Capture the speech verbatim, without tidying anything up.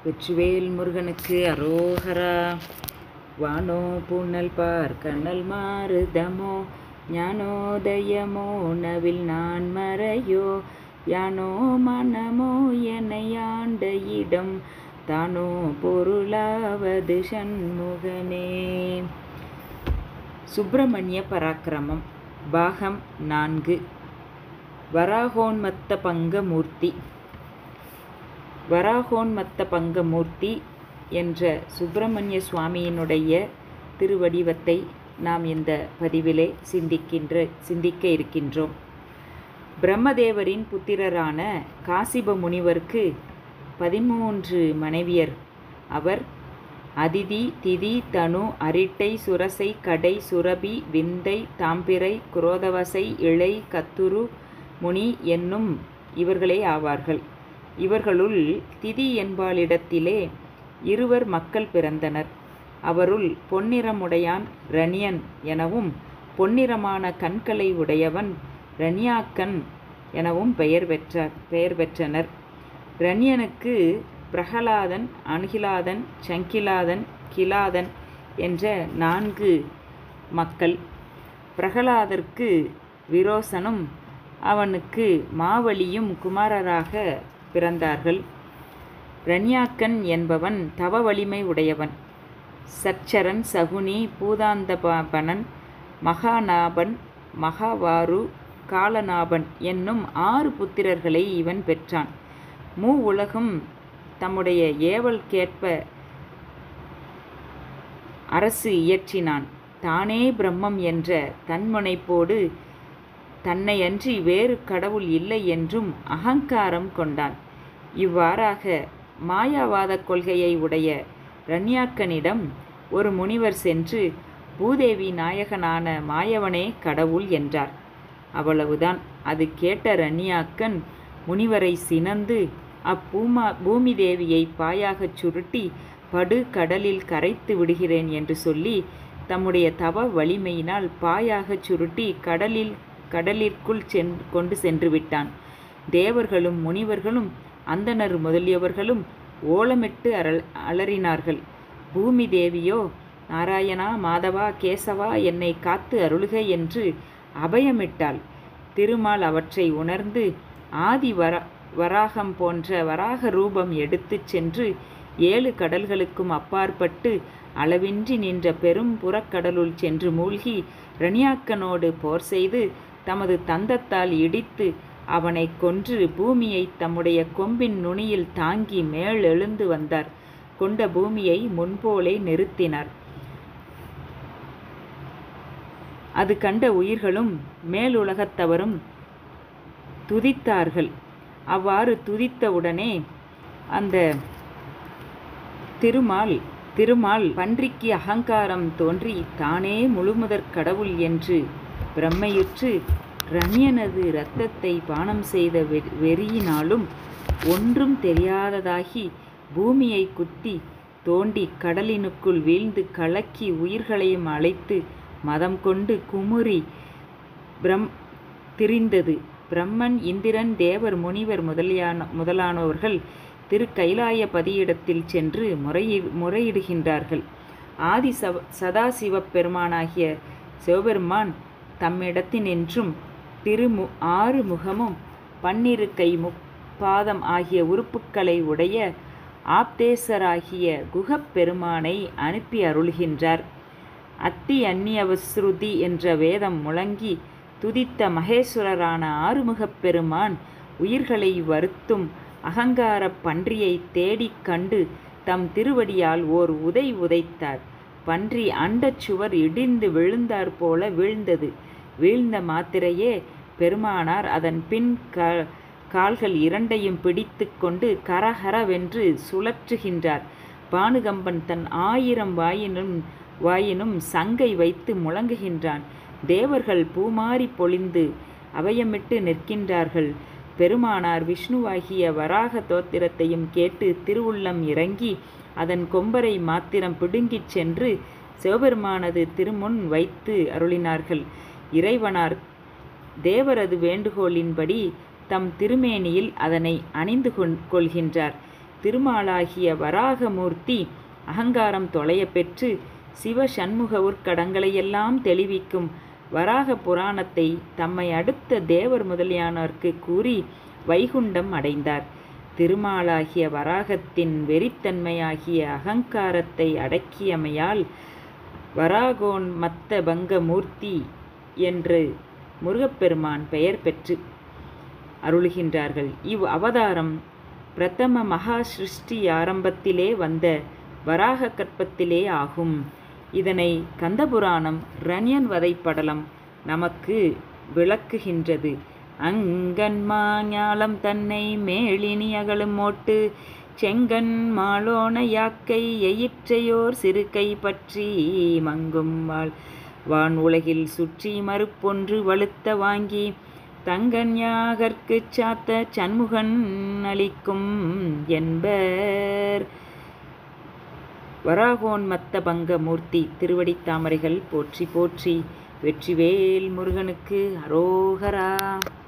வெற்றிவேல் முருகனுக்கு அரோகரா. வானோ பூனல் பார் கண்ணல் மாறுதமோ ஞானோதயமோ நவில் நான் மறையோ யானோ மனமோ என்னை ஆண்ட இடம் தானோ பொருளாவது சண்முகனே. சுப்பிரமணிய பராக்கிரமம் பாகம் நான்கு. வராகோன்மத்த பங்கமூர்த்தி. வராகோன்மத்த பங்கமூர்த்தி என்ற சுப்பிரமணிய சுவாமியினுடைய திருவடிவத்தை நாம் இந்த பதிவிலே சிந்திக்கின்ற சிந்திக்க இருக்கின்றோம். பிரம்மதேவரின் புத்திரரான காசிப முனிவருக்கு பதிமூன்று மனைவியர். அவர் அதிதி, திதி, தனு, அரிட்டை, சுரசை, கடை, சுரபி, விந்தை, தாம்பிரை, குரோதவசை, இளை, கத்துரு, முனி என்னும் இவர்களே ஆவார்கள். இவர்களுள் திதி என்பாளிடத்திலே இருவர் மக்கள் பிறந்தனர். அவருள் பொன்னிறமுடையான் ரணியன் எனவும் பொன்னிறமான கண்களை உடையவன் ரணியாக்கன் எனவும் பெயர் பெற்றார் பெயர் பெற்றனர். ரணியனுக்கு பிரகலாதன், அணுகிலாதன், சங்கிலாதன், கிலாதன் என்ற நான்கு மக்கள். பிரகலாதற்கு விரோசனும் அவனுக்கு மாவலியும் குமாரராக பிறந்தார்கள். ரணியாக்கன் என்பவன் தவ வலிமை உடையவன். சச்சரன், சகுனி, பூதாந்தபனன், மகாநாபன், மகாவாரு, காலநாபன் என்னும் ஆறு புத்திரர்களை இவன் பெற்றான். மூ உலகும் தம்முடைய ஏவல் கேட்ப அரசு இயற்றினான். தானே பிரம்மம் என்ற தன்முனைப்போடு தன்னையன்றி வேறு கடவுள் இல்லை என்றும் அகங்காரம் கொண்டான். இவ்வாறாக மாயாவாத கொள்கையை உடைய ரணியாக்கனிடம் ஒரு முனிவர் சென்று பூதேவி நாயகனான மாயவனே கடவுள் என்றார். அவ்வளவுதான். அது கேட்ட ரணியாக்கன் முனிவரை சினந்து அப்பூமா பூமி தேவியை பாயாகச் சுருட்டி படு கடலில் கரைத்து விடுகிறேன் என்று சொல்லி தம்முடைய தவ வலிமையினால் பாயாகச் சுருட்டி கடலில் கடலிற்குள் சென் கொண்டு சென்று விட்டான். தேவர்களும் முனிவர்களும் அந்தணர் முதலியவர்களும் ஓலமிட்டு அறல் அலறினார்கள். பூமி தேவியோ நாராயணா, மாதவா, கேசவா, என்னை காத்து அருளுக என்று அபயமிட்டாள். திருமால் அவற்றை உணர்ந்து ஆதி வர வராகம் போன்ற வராக ரூபம் எடுத்துச் சென்று ஏழு கடல்களுக்கும் அப்பாற்பட்டு அளவின்றி நின்ற பெரும் புறக்கடலுள் சென்று மூழ்கி ரணியாக்கனோடு போர் செய்து தமது தந்தத்தால் இடித்து அவனை கொன்று பூமியை தம்முடைய கொம்பின் நுனியில் தாங்கி மேல் எழுந்து வந்தார். கொண்ட பூமியை முன்போலே நிறுத்தினார். அது கண்ட உயிர்களும் மேலுலகத்தவரும் துதித்தார்கள். அவ்வாறு துதித்தவுடனே அந்த திருமால் திருமால் பன்றிக்கு அகங்காரம் தோன்றி தானே முழுமுதற் கடவுள் என்று பிரம்மையுற்று ரணியனது இரத்தத்தை பானம் செய்த வெறியினாலும் ஒன்றும் தெரியாததாகி பூமியை குத்தி தோண்டி கடலினுக்குள் வீழ்ந்து கலக்கி உயிர்களையும் அழைத்து மதம் கொண்டு குமுறி பிரம் திரிந்தது. பிரம்மன், இந்திரன், தேவர், முனிவர் முதலியான முதலானவர்கள் திரு கைலாயபதியிடத்தில் சென்று முறையி முறையிடுகின்றார்கள். ஆதி சவ சதாசிவப் பெருமானாகிய சிவபெருமான் தம்மிடத்தினின்றும் திருமு ஆறு முகமும் பன்னிரு கை முப்பாதம் ஆகிய உறுப்புக்களை உடைய ஆப்தேசராகிய குகப் பெருமானை அனுப்பி அருள்கின்றார். அத்தி அந்நியவஸ்ருதி என்ற வேதம் முழங்கி துதித்த மகேஸ்வரரான ஆறுமுகப் பெருமான் உயிர்களை வருத்தும் அகங்கார பன்றியை தேடிக் கண்டு தம் திருவடியால் ஓர் உதை உதைத்தார். பன்றி அண்டச் சுவர் இடிந்து விழுந்தாற் போல வீழ்ந்தது. வீழ்ந்த மாத்திரையே பெருமானார் அதன் பின் க கால்கள் இரண்டையும் பிடித்து கொண்டு கரஹரவென்று சுழற்றுகின்றார். பானுகம்பன் தன் ஆயிரம் வாயினும் வாயினும் சங்கை வைத்து முழங்குகின்றான். தேவர்கள் பூமாரி பொழிந்து அபயமிட்டு நிற்கின்றார்கள். பெருமானார் விஷ்ணுவாகிய வராக தோத்திரத்தையும் கேட்டு திருவுள்ளம் இறங்கி அதன் கொம்பரை மாத்திரம் பிடுங்கிச் சென்று சிவபெருமானது திருமுன் வைத்து அருளினார்கள். இறைவனார் தேவரது வேண்டுகோளின்படி தம் திருமேனியில் அதனை அணிந்து கொள்கின்றார். திருமாலாகிய வராகமூர்த்தி அகங்காரம் தொலைய பெற்று சிவ சண்முக உட்கடங்களையெல்லாம் தெளிவிக்கும் வராக புராணத்தை தம்மை அடுத்த தேவர் முதலியானோர்க்கு கூறி வைகுண்டம் அடைந்தார். திருமாலாகிய வராகத்தின் வெறித்தன்மையாகிய அகங்காரத்தை அடக்கியமையால் வராகோன்மத்த பங்க மூர்த்தி என்று முருகப்பெருமான் பெயர் பெற்று அருளுகின்றார்கள். இவ் அவதாரம் பிரதம மகா சிருஷ்டி ஆரம்பத்திலே வந்த வராக கற்பத்திலே ஆகும். இதனை கந்தபுராணம் இரணியன் வதைப்படலம் நமக்கு விளக்குகின்றது. அங்கன்மா ஞாலம் தன்னை மேலினி அகலும் மோட்டு செங்கன் மாலோன யாக்கை எயிற்றையோர் சிறுகை பற்றி மங்கும் வாழ் வான் உலகில் சுற்றி மறுப்பொன்று வலுத்த வாங்கி தங்கன் யாகர்க்குச் சாத்த சண்முகன் அளிக்கும் என்பர். வராகோன்மத்த பங்க மூர்த்தி திருவடித் தாமரைகள் போற்றி போற்றி. வெற்றிவேல் முருகனுக்கு அரோகரா.